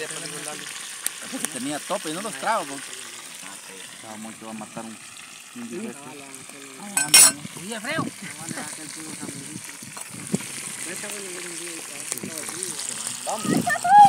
Tenía tope y no los trago. Estaba mucho, va a matar un individuo. ¿Y el frío? Vamos.